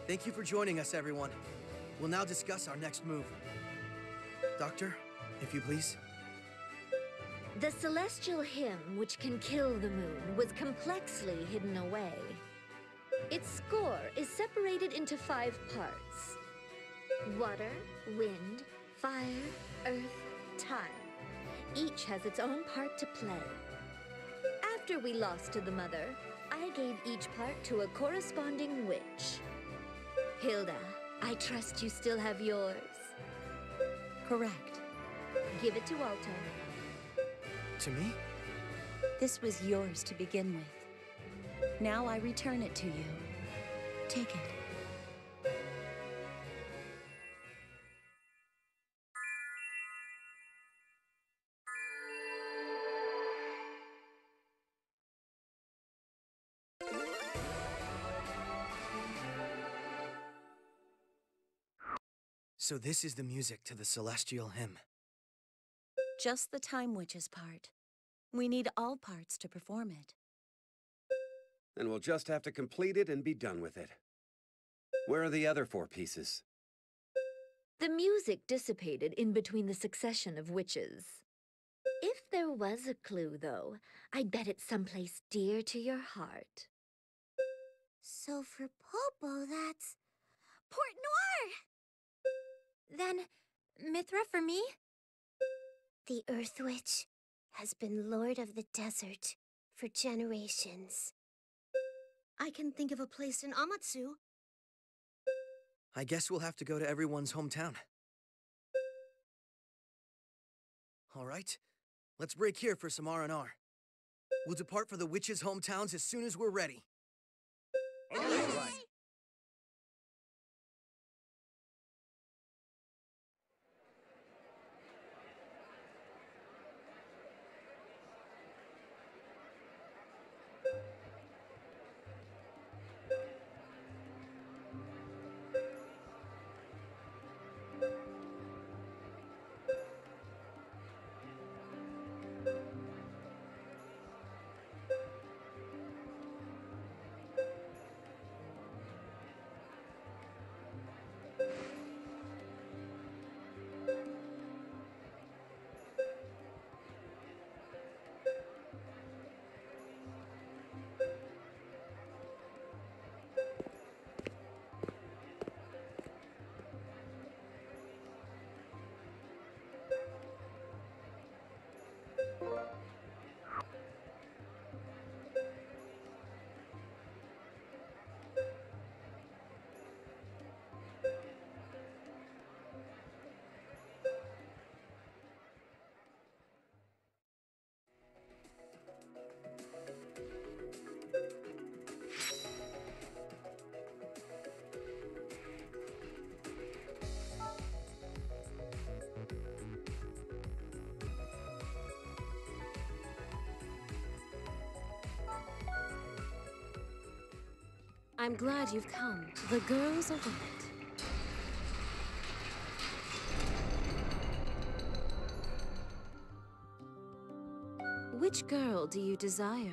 Thank you for joining us, everyone. We'll now discuss our next move. Doctor, if you please. The celestial hymn, which can kill the moon, was complexly hidden away. Its score is separated into 5 parts: water, wind, fire, earth, time. Each has its own part to play. After we lost to the Mother, I gave each part to a corresponding witch. Hilda, I trust you still have yours. Correct. Give it to Alto. To me? This was yours to begin with. Now I return it to you. Take it. So this is the music to the celestial hymn. Just the Time Witch's part. We need all parts to perform it. Then we'll just have to complete it and be done with it. Where are the other 4 pieces? The music dissipated in between the succession of witches. If there was a clue, though, I'd bet it's someplace dear to your heart. So for Popo, that's Port Noir! Then, Mithra for me? The Earth Witch has been Lord of the Desert for generations. I can think of a place in Amatsu. I guess we'll have to go to everyone's hometown. All right, let's break here for some R&R. We'll depart for the witches' hometowns as soon as we're ready. All right. I'm glad you've come. The girls await. Which girl do you desire?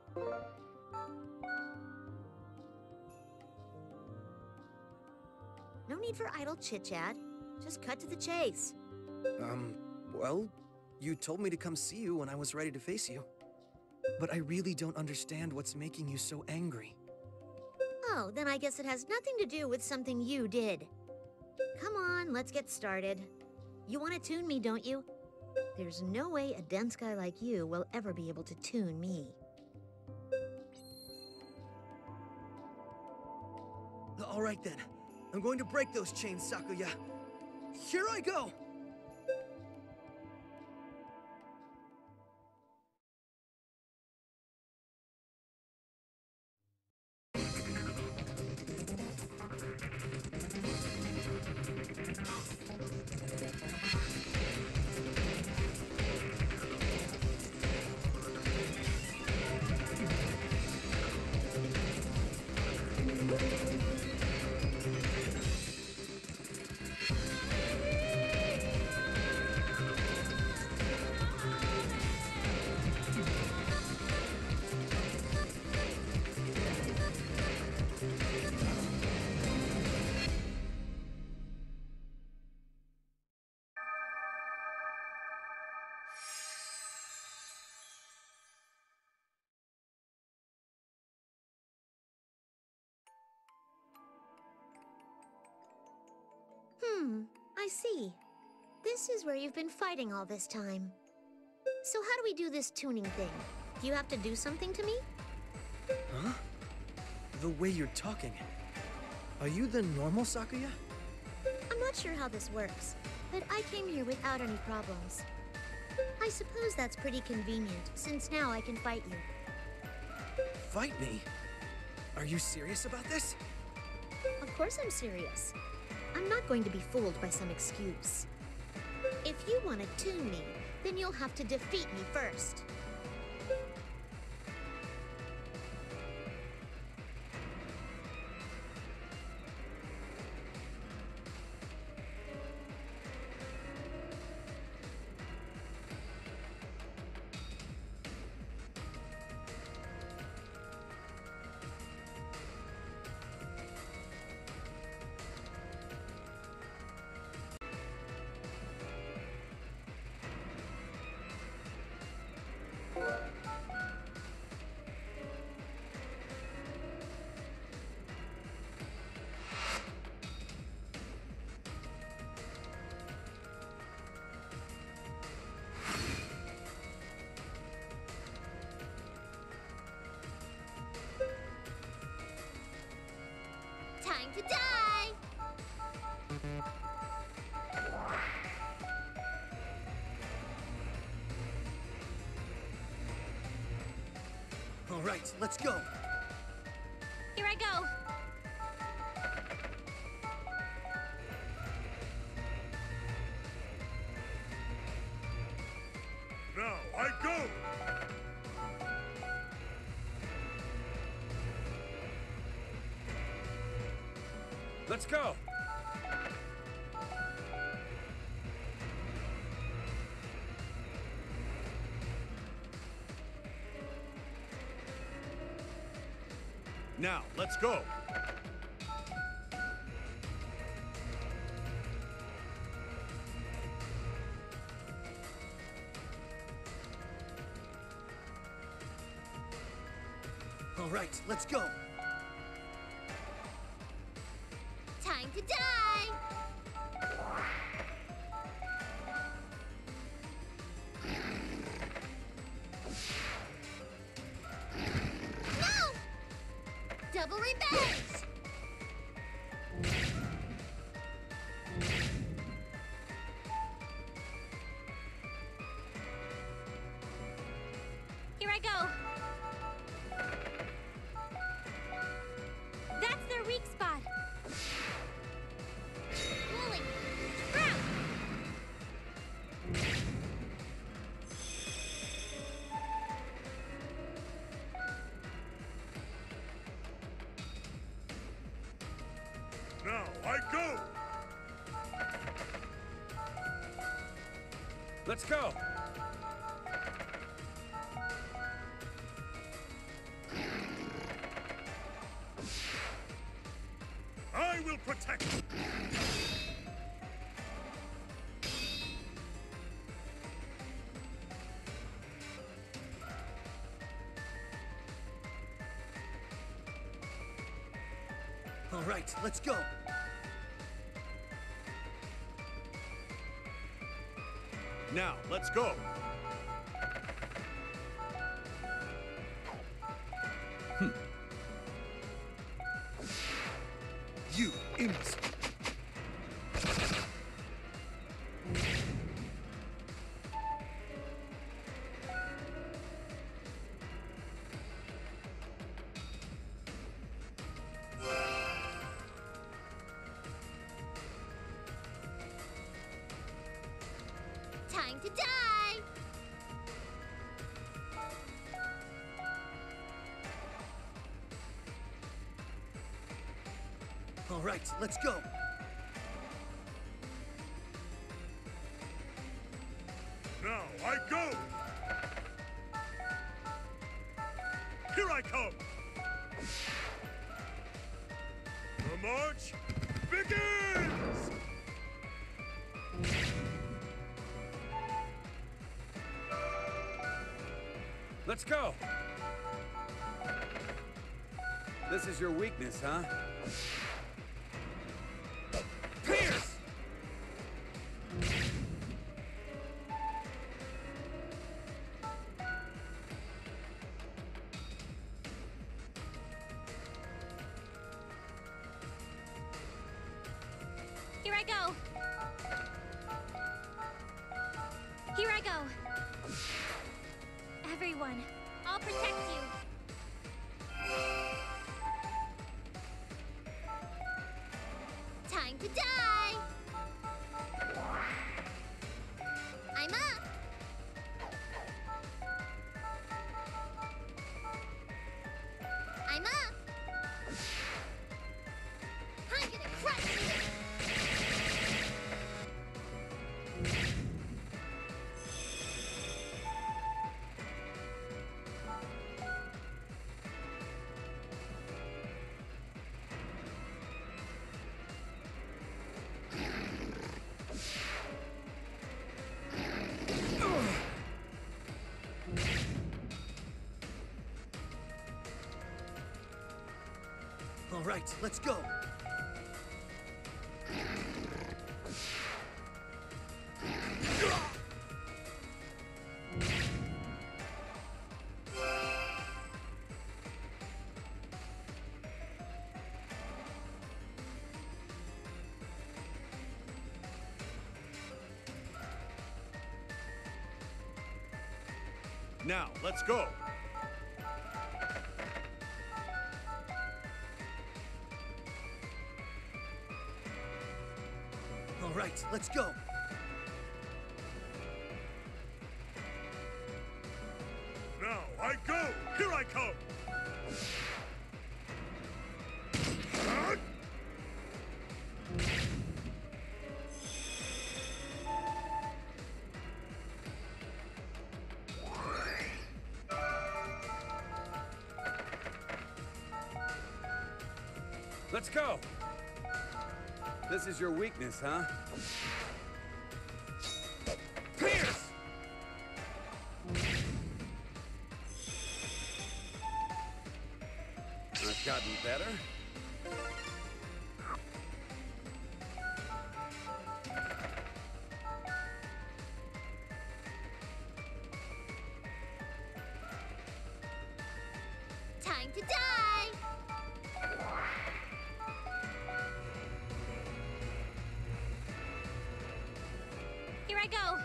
No need for idle chit-chat. Just cut to the chase. Well, you told me to come see you when I was ready to face you. But I really don't understand what's making you so angry. Oh, then I guess it has nothing to do with something you did. Come on, let's get started. You want to tune me, don't you? There's no way a dense guy like you will ever be able to tune me. All right then. I'm going to break those chains, Sakuya. Here I go! I see. This is where you've been fighting all this time. So how do we do this tuning thing? Do you have to do something to me? Huh? The way you're talking. Are you the normal Sakuya? I'm not sure how this works, but I came here without any problems. I suppose that's pretty convenient, since now I can fight you. Fight me? Are you serious about this? Of course I'm serious. I'm not going to be fooled by some excuse. If you want to tune me, then you'll have to defeat me first. Time to die! All right, let's go. Here I go! Now I go! Let's go! Now, let's go! All right, let's go. Time to die! No! Double revenge! Here I go! That's their weak spot! Wooly! Sprout! Now I go! Let's go! I will protect you! All right, let's go. Now, let's go! You imbecile. Time to die! All right, let's go. Now I go! Here I come! The march begins! Let's go! This is your weakness, huh? Pierce! go! Here I go! Everyone, I'll protect you! Time to die! I'm up! I'm up! I'm gonna crush you! All right, let's go. Now, let's go. All right, let's go. Now, I go. Here I come. Ah! Let's go! This is your weakness, huh? Pierce! I've gotten better. Time to die! Here I go!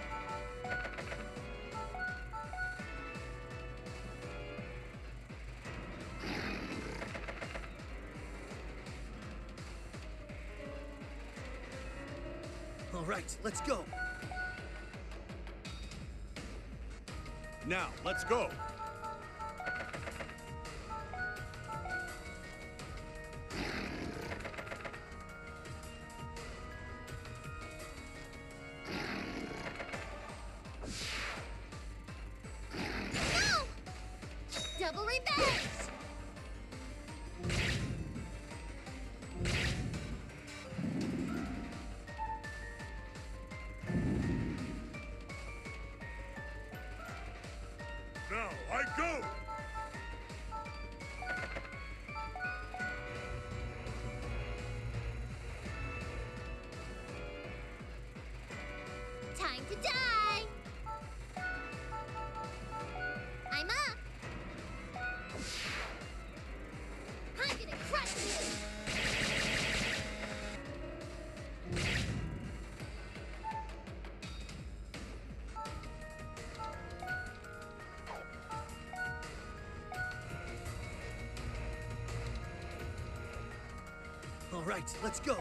All right, let's go. Now, let's go. No! Double revenge! Now, I go. Time to die! I'm up! I'm gonna crush you! All right, let's go.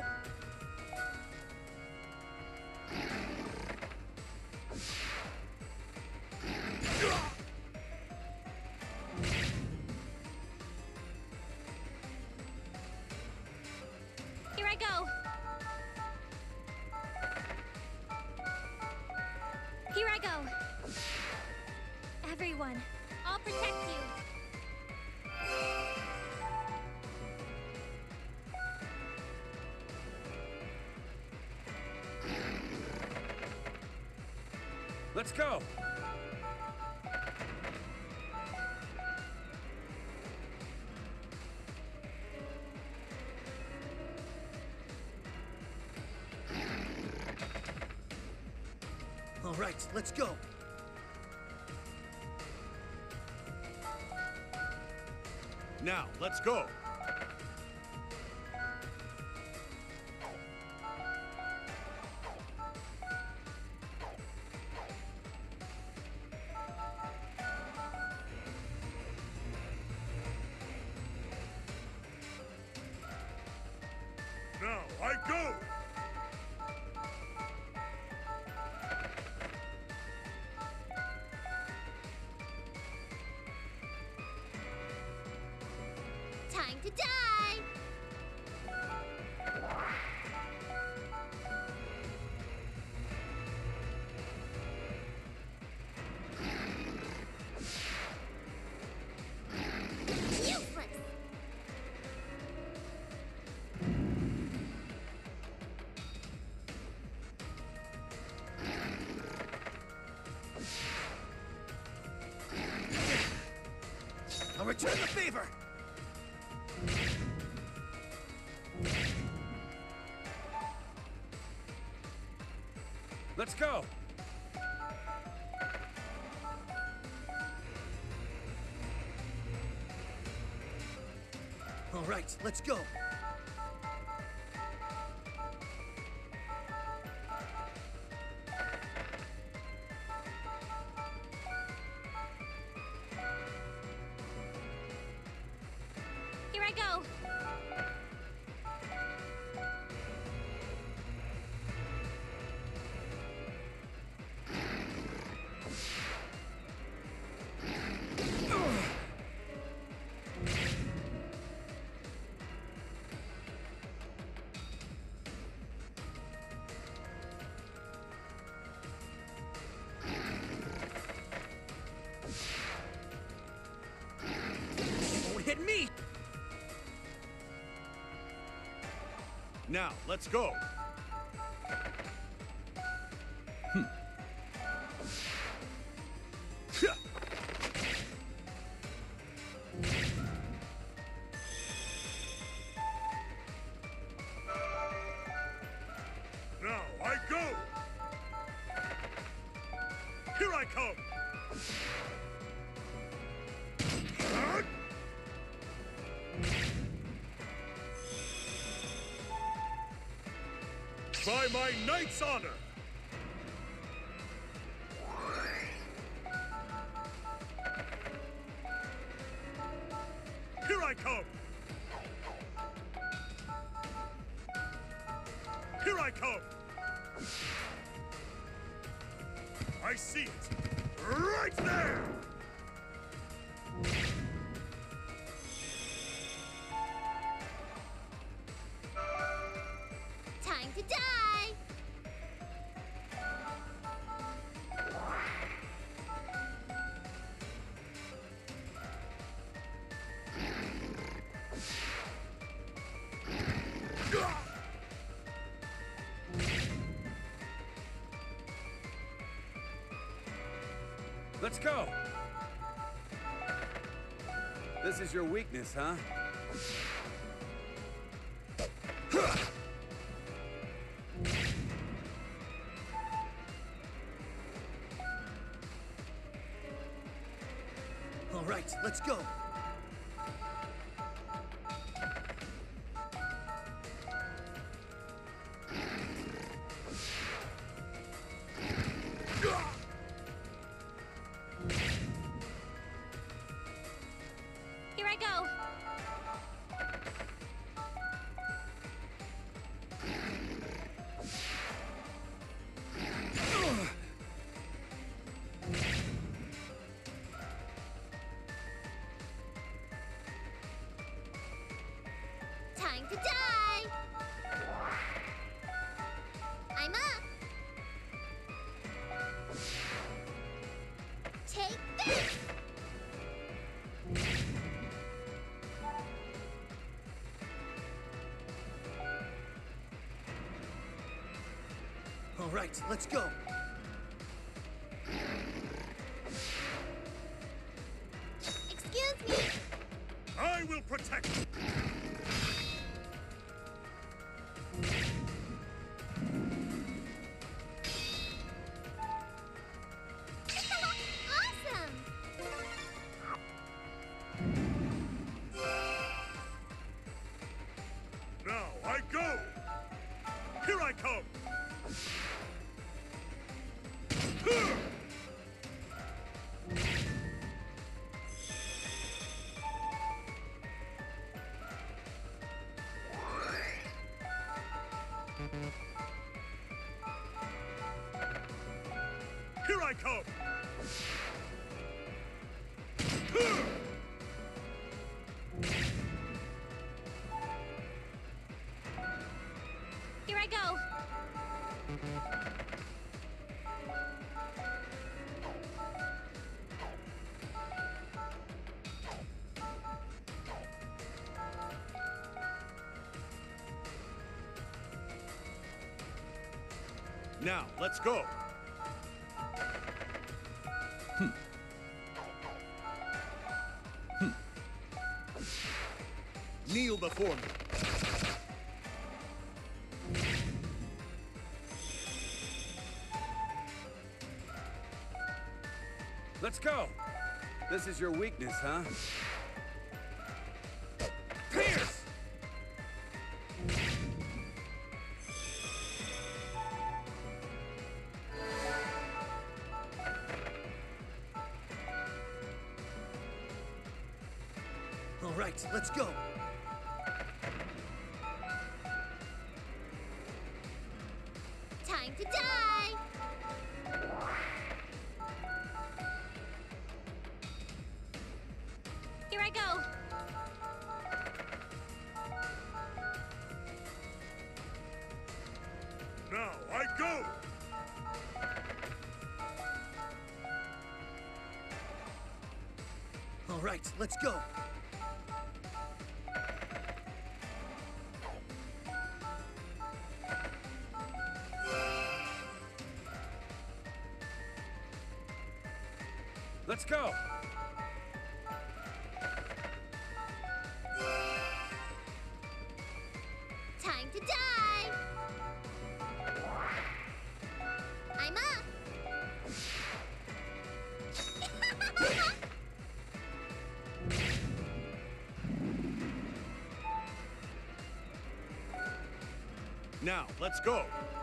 Here I go! Here I go! Everyone, I'll protect you! Let's go! All right, let's go. Now, let's go. Time to die! Useless! I'll return the favor! Let's go! All right, let's go! Here I go! Won't hit me! Now, let's go. Now, I go. Here I come. By my knight's honor! Here I come! Here I come! I see it! Right there! Time to die! Let's go! This is your weakness, huh? All right, let's go! Here I go! Time to die! I'm up! Take this! All right, let's go! Excuse me! I will protect you! Awesome! Now, I go! Here I come! Here I come! Now, let's go. Kneel before me. Let's go! This is your weakness, huh? Pierce! All right, let's go. Time to die! Here I go! Now, I go! All right, let's go. Let's go! Time to die! I'm up! Now, let's go.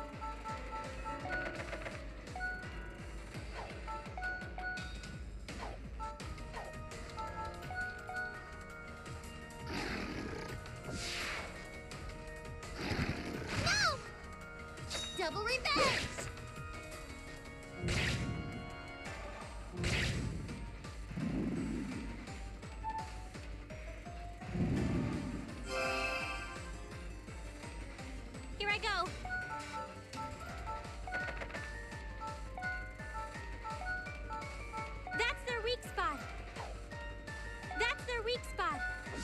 No! Double revenge! Here I go! That's their weak spot! That's their weak spot!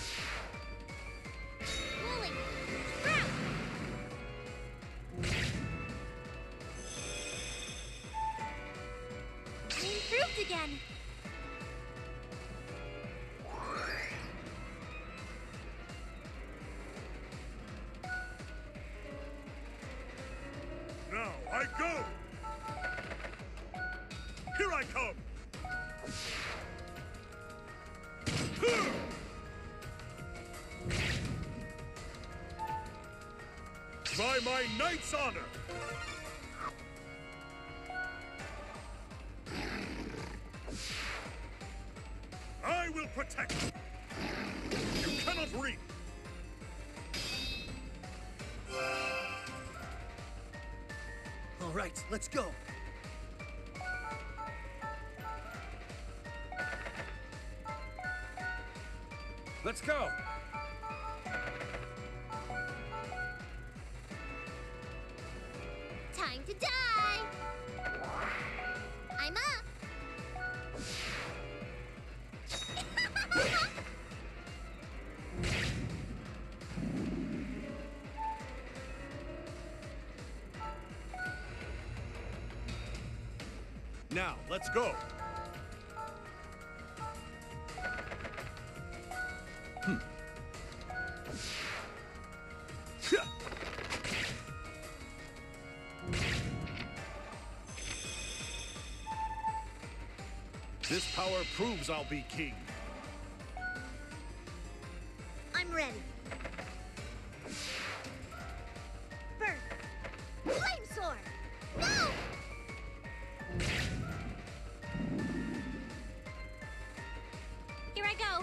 Wooly! Sprout! I improved again! Now, I go! Here I come! By my knight's honor! I will protect you! You cannot reap! All right, let's go. Let's go! Time to die! I'm up! Now, let's go! This power proves I'll be king. I'm ready. Burn! Flame sword! No! Here I go.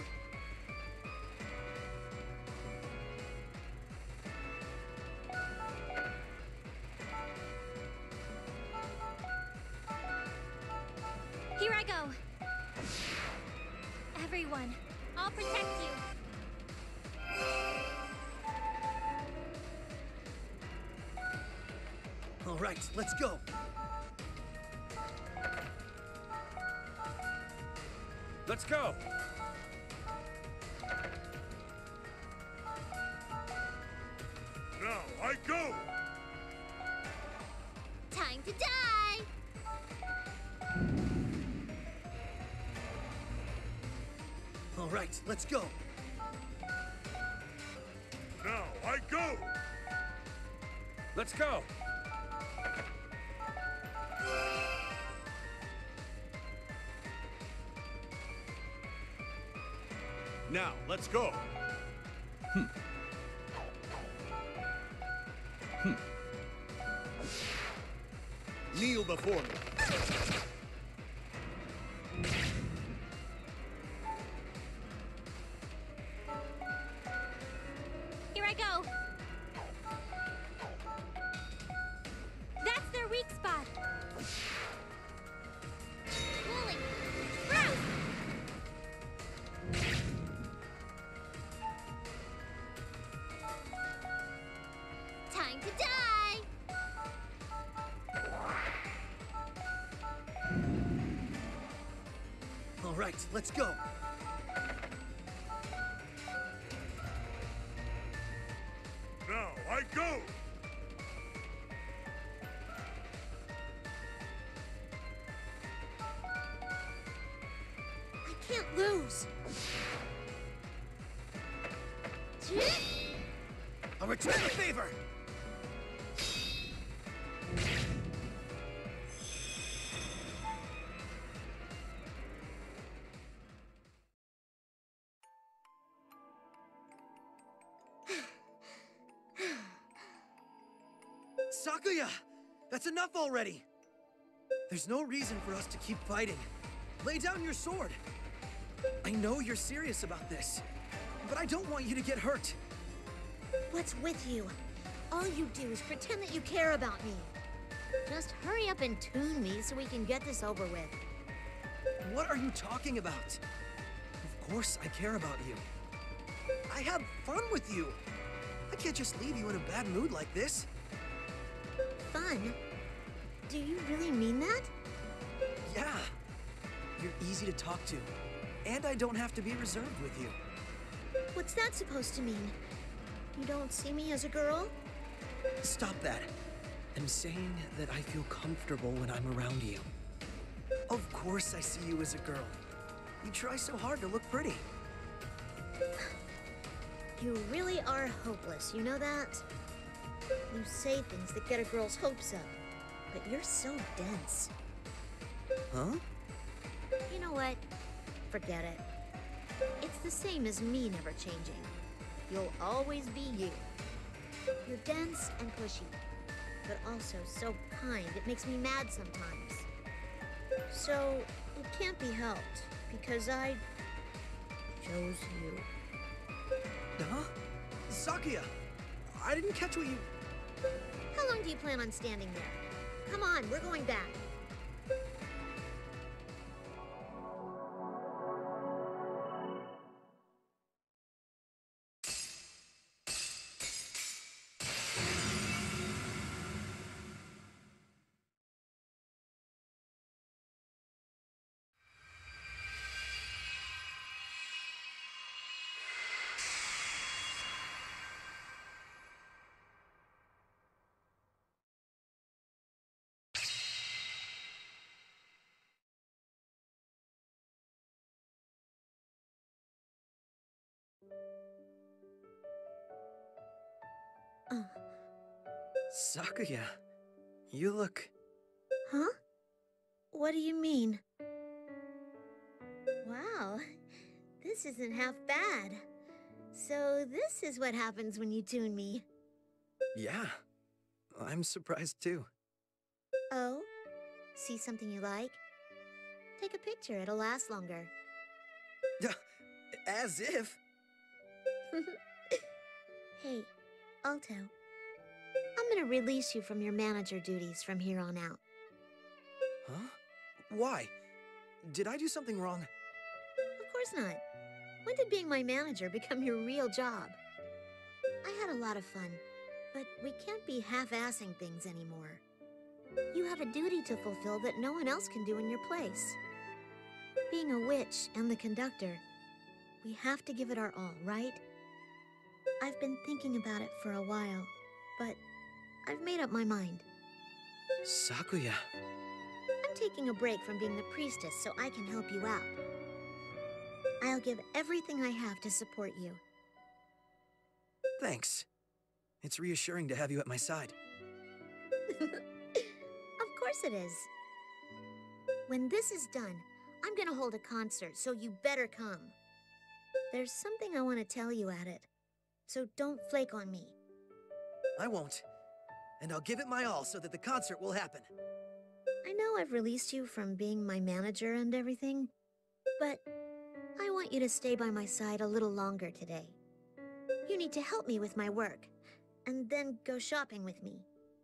Here I go. Everyone, I'll protect you. All right, let's go. Let's go! Now, I go! Time Time to die! All right, let's go. Now I go! Let's go! Now, let's go! Kneel before me. Here I go! That's their weak spot! Cooling! Sprout! Time to die! All right, let's go. Now I go! I can't lose! I'll return the favor. Sakuya! That's enough already! There's no reason for us to keep fighting. Lay down your sword! I know you're serious about this, but I don't want you to get hurt. What's with you? All you do is pretend that you care about me. Just hurry up and tune me so we can get this over with. What are you talking about? Of course I care about you. I have fun with you. I can't just leave you in a bad mood like this. Fun? Do you really mean that? Yeah. You're easy to talk to. And I don't have to be reserved with you. What's that supposed to mean? You don't see me as a girl? Stop that. I'm saying that I feel comfortable when I'm around you. Of course I see you as a girl. You try so hard to look pretty. You really are hopeless, you know that? You say things that get a girl's hopes up, but you're so dense. Huh? You know what? Forget it. It's the same as me never changing. You'll always be you. You're dense and pushy, but also so kind it makes me mad sometimes. So, it can't be helped, because I chose you. Huh? Sakuya! I didn't catch what you... How long do you plan on standing there? Come on, we're going back. Sakuya, you look... Huh? What do you mean? Wow, this isn't half bad. So this is what happens when you tune me. Yeah, I'm surprised too. Oh? See something you like? Take a picture, it'll last longer. As if... Hey, Alto. I'm gonna release you from your manager duties from here on out. Huh? Why? Did I do something wrong? Of course not. When did being my manager become your real job? I had a lot of fun, but we can't be half-assing things anymore. You have a duty to fulfill that no one else can do in your place. Being a witch and the conductor, we have to give it our all, right? I've been thinking about it for a while, but I've made up my mind. Sakuya. I'm taking a break from being the priestess so I can help you out. I'll give everything I have to support you. Thanks. It's reassuring to have you at my side. Of course it is. When this is done, I'm gonna hold a concert, so you better come. There's something I want to tell you at it, so don't flake on me. I won't. And I'll give it my all so that the concert will happen. I know I've released you from being my manager and everything, but I want you to stay by my side a little longer today. You need to help me with my work, and then go shopping with me.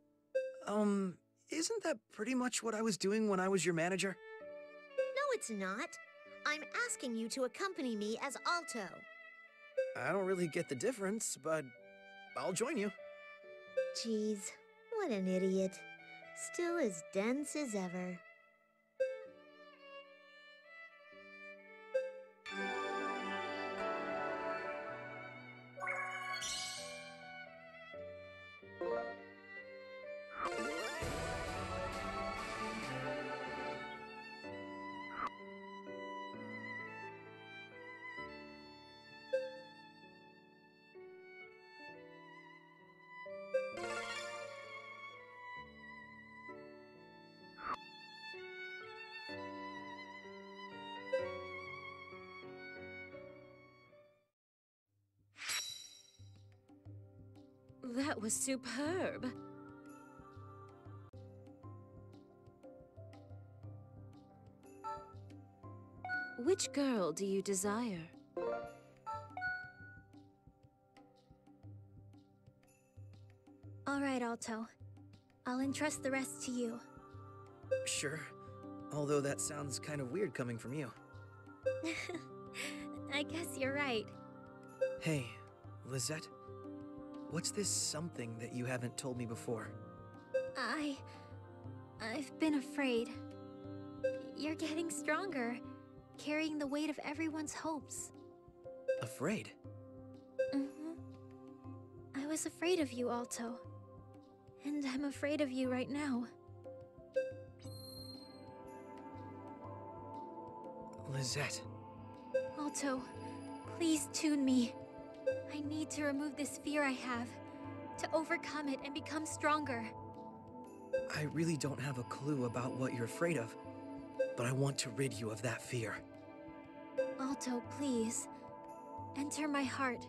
Isn't that pretty much what I was doing when I was your manager? No, it's not. I'm asking you to accompany me as Alto. I don't really get the difference, but I'll join you. Jeez, what an idiot. Still as dense as ever. That was superb. Which girl do you desire? All right, Alto. I'll entrust the rest to you. Sure. Although that sounds kind of weird coming from you. I guess you're right. Hey, Lizette. What's this something that you haven't told me before? I've been afraid. You're getting stronger, carrying the weight of everyone's hopes. Afraid? I was afraid of you, Alto. And I'm afraid of you right now. Lizette. Alto, please tune me. I need to remove this fear I have, to overcome it and become stronger. I really don't have a clue about what you're afraid of, but I want to rid you of that fear. Alto, please. Enter my heart.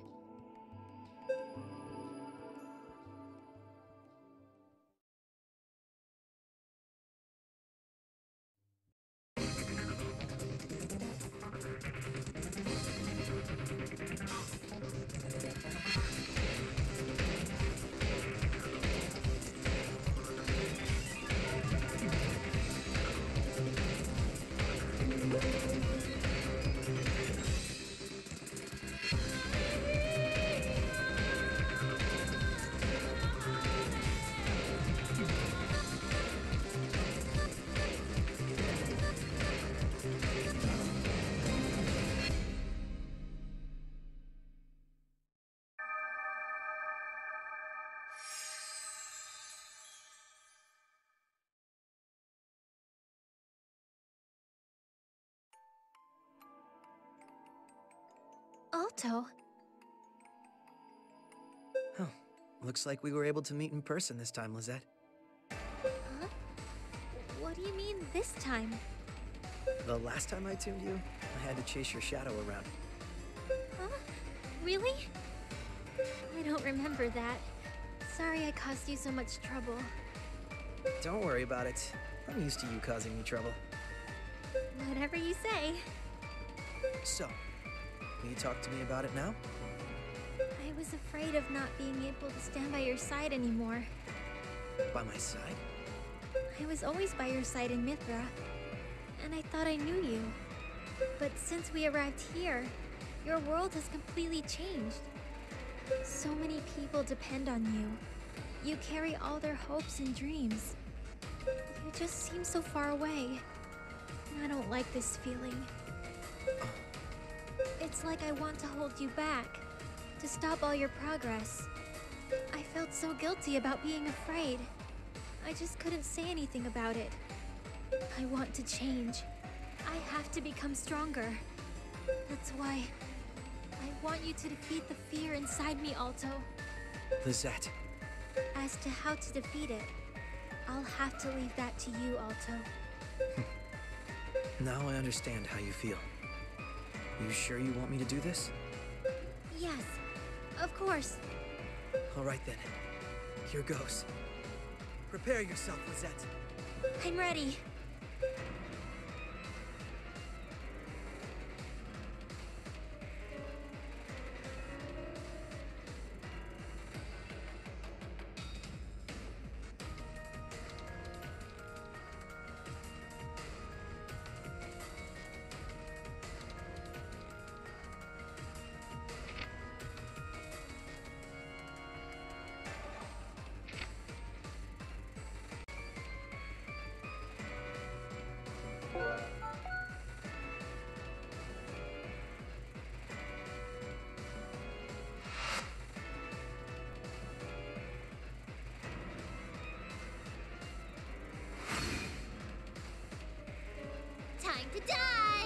Alto? Huh. Looks like we were able to meet in person this time, Lizette. Huh? What do you mean this time? The last time I tuned you, I had to chase your shadow around. Huh? Really? I don't remember that. Sorry I caused you so much trouble. Don't worry about it. I'm used to you causing me trouble. Whatever you say. So, will you talk to me about it now? I was afraid of not being able to stand by your side anymore. By my side? I was always by your side in Mithra, and I thought I knew you. But since we arrived here, your world has completely changed. So many people depend on you. You carry all their hopes and dreams. You just seem so far away. I don't like this feeling. It's like I want to hold you back, to stop all your progress. I felt so guilty about being afraid. I just couldn't say anything about it. I want to change. I have to become stronger. That's why I want you to defeat the fear inside me, Alto. Lizette, As to how to defeat it, I'll have to leave that to you, Alto. now I understand how you feel. You sure you want me to do this? Yes, of course. All right then. Here goes. Prepare yourself, Lizette. I'm ready. Time to die!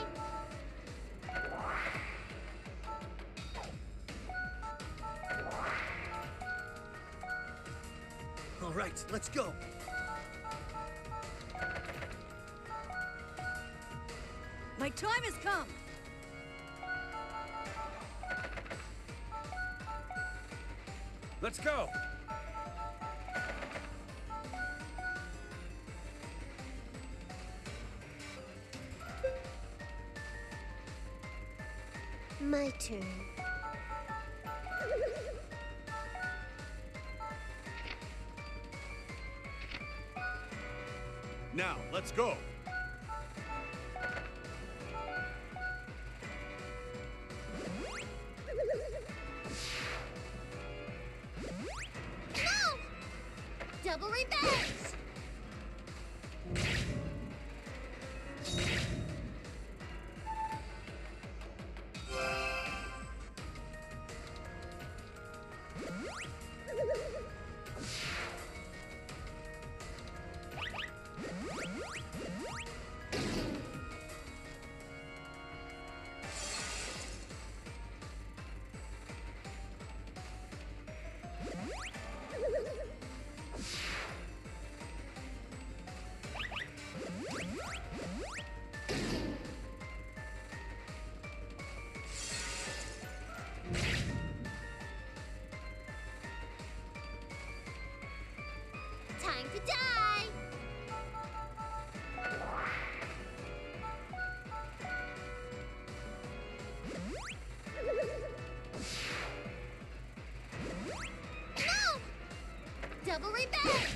All right, let's go. My time has come! Let's go! My turn. Now, let's go. No! Double revenge! Time to die! No! Double revenge!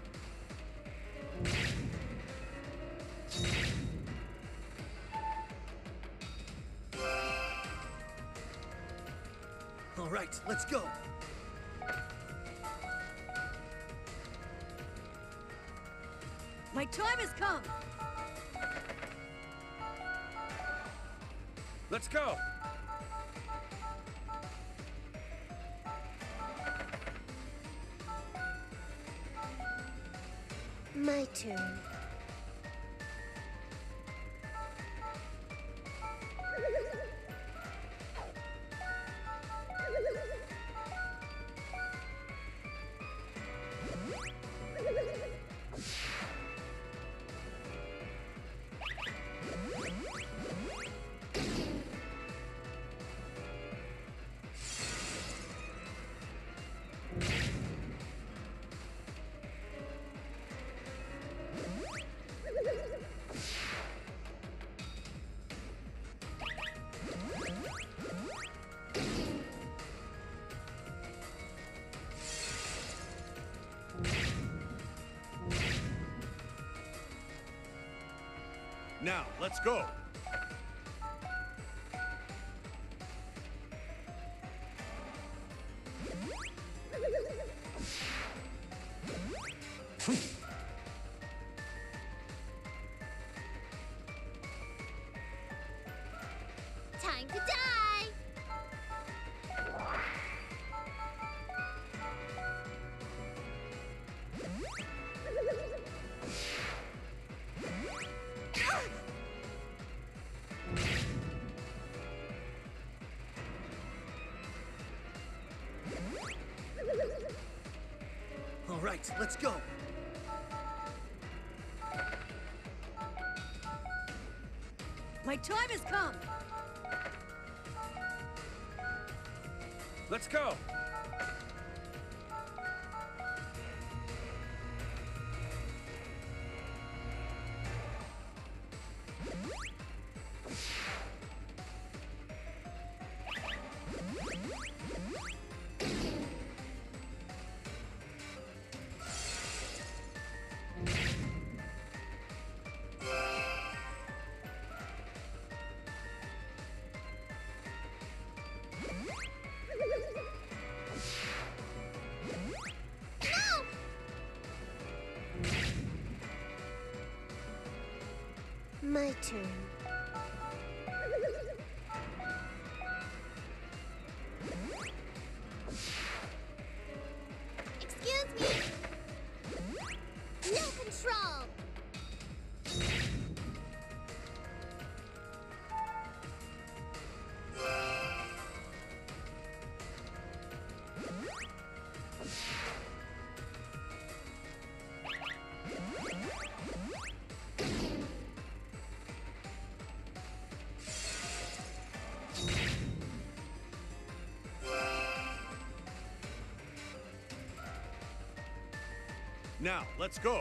All right, let's go. My time has come! Let's go! My turn. Now, let's go. Time to die! right, let's go. My time has come! Let's go! My turn. Excuse me! No control! Now, let's go.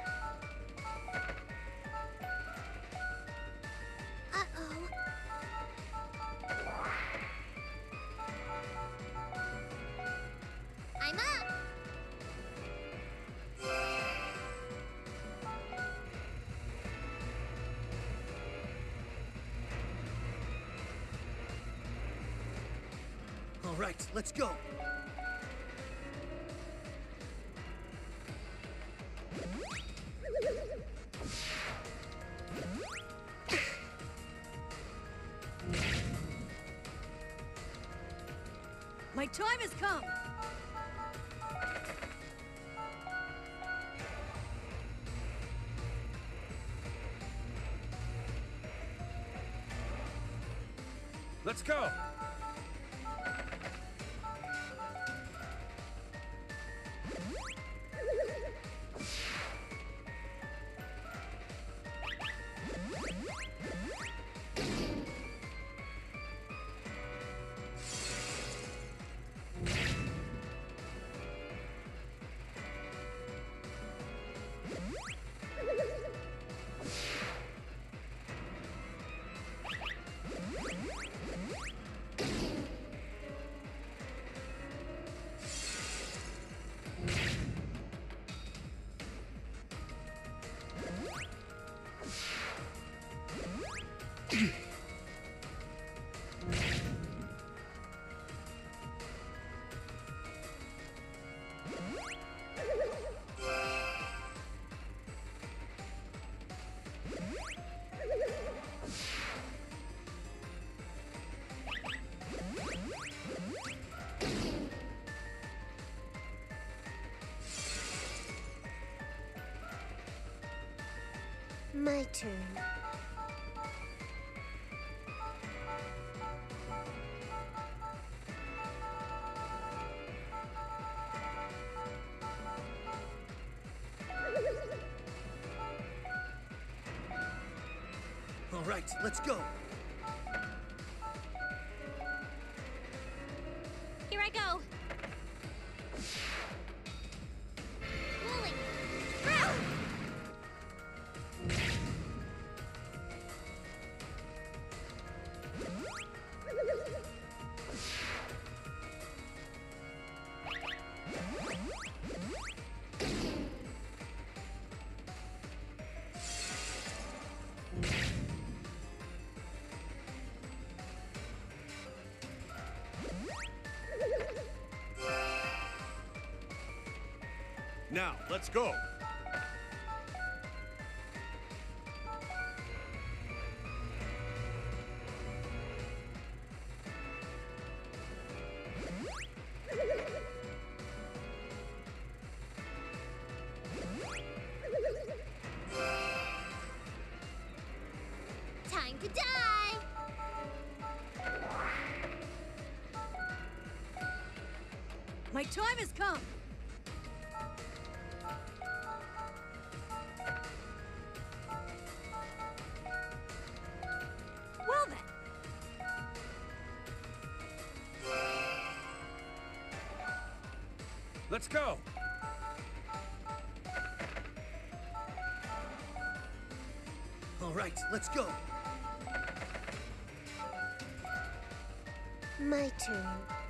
Uh-oh. I'm up! All right, let's go. My time has come! Let's go! My turn. All right, let's go. Here I go. Wooly. Row! Now, let's go. Time to die! My time has come! Let's go! All right, let's go. My turn.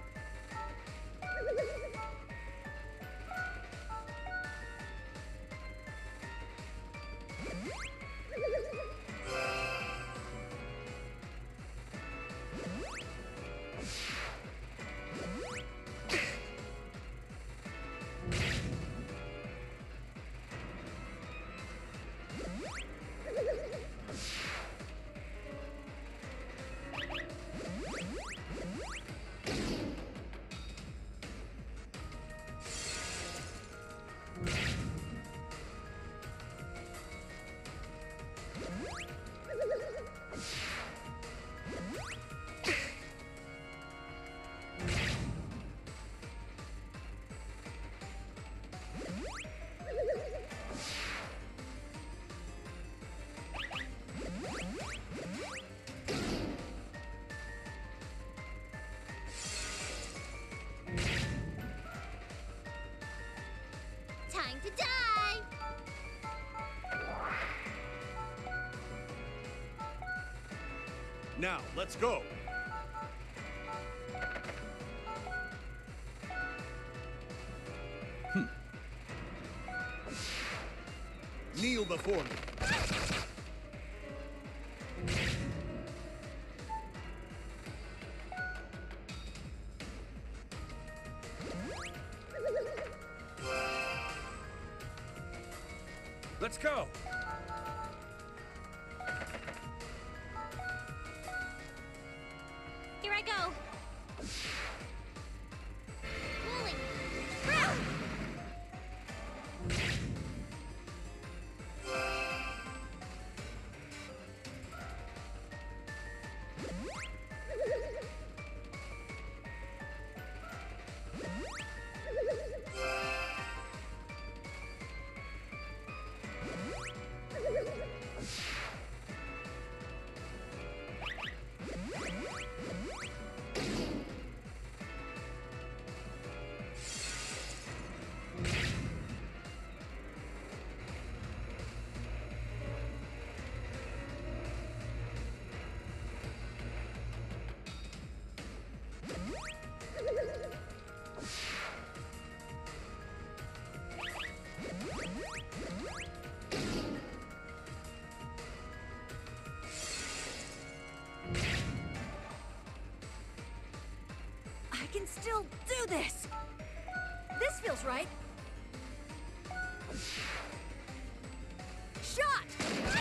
Time to die! Now, let's go. Kneel before me. Let's go! Here I go! Rolling! Round! I can still do this! This feels right. Shot!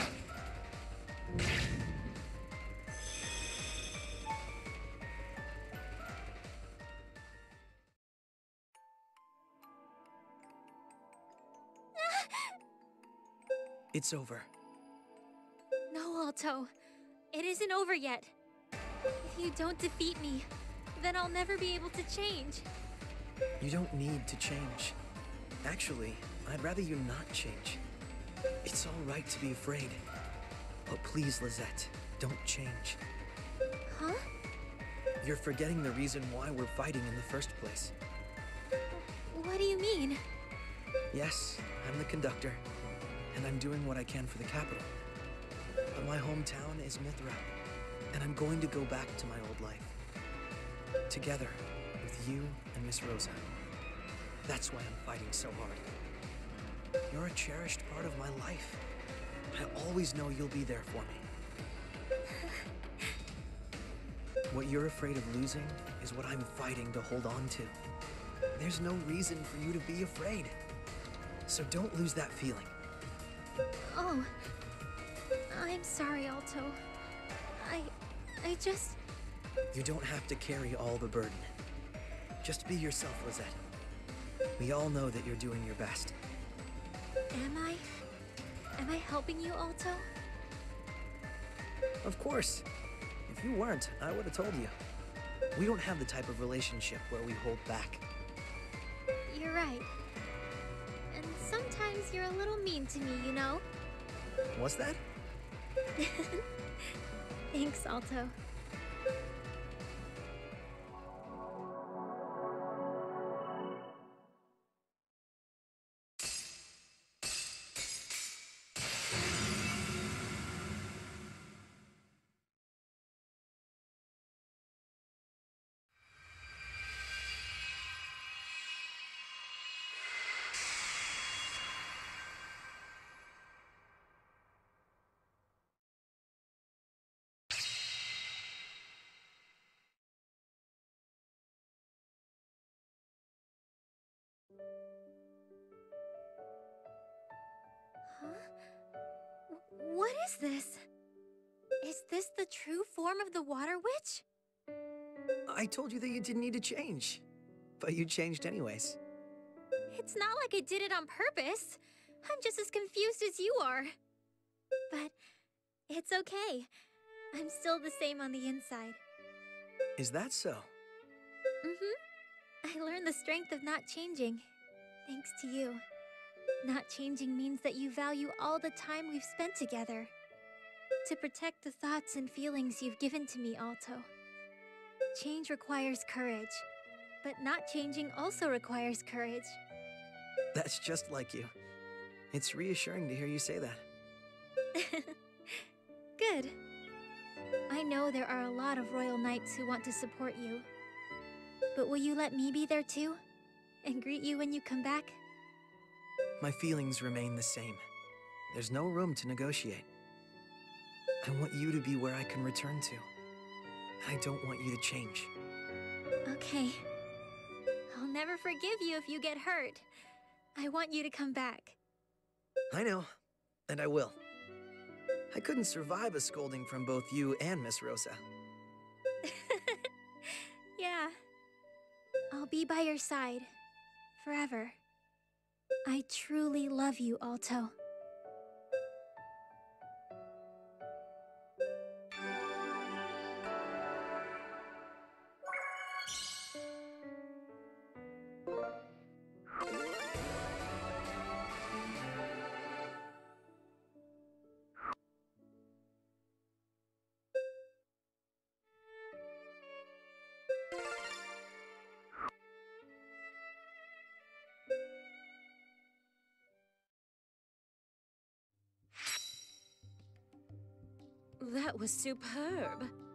It's over. No, Alto. It isn't over yet. If you don't defeat me, then I'll never be able to change. You don't need to change. Actually, I'd rather you not change. It's all right to be afraid. But please, Lizette, don't change. Huh? You're forgetting the reason why we're fighting in the first place. What do you mean? Yes, I'm the conductor, and I'm doing what I can for the capital. But my hometown is Mithra, and I'm going to go back to my old life. Together with you and Miss Rosa. That's why I'm fighting so hard. You're a cherished part of my life. I always know you'll be there for me. What you're afraid of losing is what I'm fighting to hold on to. There's no reason for you to be afraid. So don't lose that feeling. Oh. I'm sorry, Alto. I just... You don't have to carry all the burden. Just be yourself, Lizette. We all know that you're doing your best. Am I? Am I helping you, Alto? Of course. If you weren't, I would have told you. We don't have the type of relationship where we hold back. You're right. And sometimes you're a little mean to me, you know? What's that? Thanks, Alto. What is this? Is this the true form of the Water Witch? I told you that you didn't need to change, but you changed anyways. It's not like I did it on purpose. I'm just as confused as you are. But it's okay. I'm still the same on the inside. Is that so? I learned the strength of not changing, thanks to you. Not changing means that you value all the time we've spent together. To protect the thoughts and feelings you've given to me, Alto. Change requires courage, but not changing also requires courage. That's just like you. It's reassuring to hear you say that. Good. I know there are a lot of Royal Knights who want to support you. But will you let me be there too? And greet you when you come back? My feelings remain the same. There's no room to negotiate. I want you to be where I can return to. I don't want you to change. Okay. I'll never forgive you if you get hurt. I want you to come back. I know, and I will. I couldn't survive a scolding from both you and Miss Rosa. Yeah. I'll be by your side. Forever. I truly love you, Alto. That was superb.